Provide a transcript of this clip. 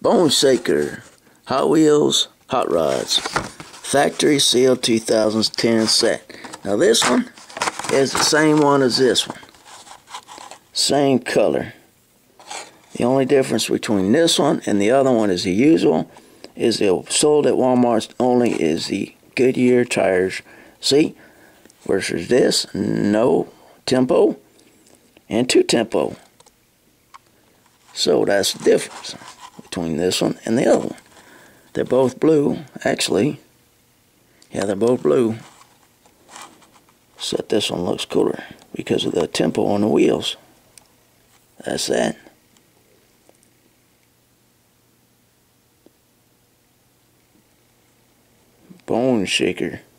Bone Shaker, Hot Wheels, Hot Rods, Factory Seal 2010 set. Now this one is the same one as this one. Same color. The only difference between this one and the other one is the usual is they're sold at Walmart only is the Goodyear tires. See? Versus this, no tempo and 2 tempo. So that's the difference between this one and the other one. They're both blue, actually. Yeah, they're both blue. Except this one looks cooler because of the tempo on the wheels. That's that. Bone Shaker.